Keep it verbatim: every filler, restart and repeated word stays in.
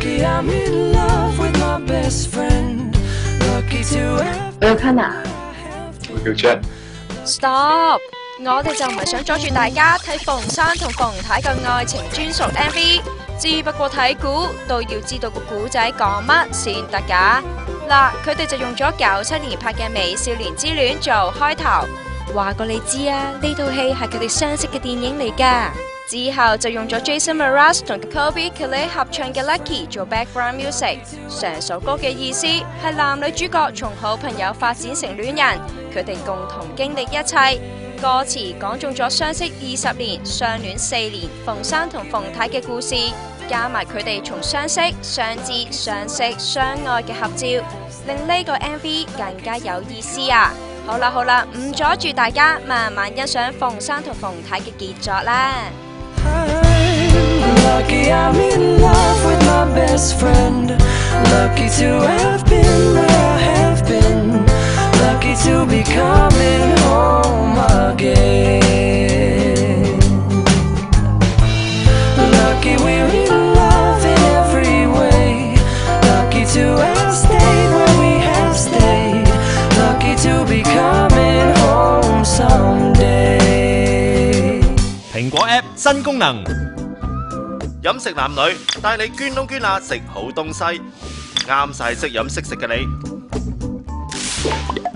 我要看啊！ 我叫 Jack。 Stop！ 我哋就唔係想阻住大家睇馮生同馮太嘅愛情專屬 M V， 只不過睇估都要知道個古仔講乜先得㗎。嗱，佢哋就用咗九七年拍嘅《美少年之戀》做開頭，話過你知啊，呢套戲係佢哋相識嘅電影嚟㗎。之後就用咗 Jason Mraz 同 Colby Calais 合唱嘅 Lucky 做 background music， 成首歌嘅意思係男女主角從好朋友發展成戀人，佢哋共同經歷一切。歌詞講中咗相識二十年、相戀四年馮生同馮太嘅故事，加埋佢哋從相識、相知、相識、相愛嘅合照，令呢個 M V 更加有意思啊！好啦好啦，唔阻住大家，慢慢欣賞馮生同馮太嘅傑作啦。Lucky I'm in love with my best friend. Lucky to have been where I have been. Lucky to be coming home again. Lucky we're in love in every way. Lucky to have stayed where we have stayed. Lucky to be coming home someday. 蘋果 App 新功能。飲食男女帶你捐窿捐罅食好東西，啱晒識飲識食嘅你。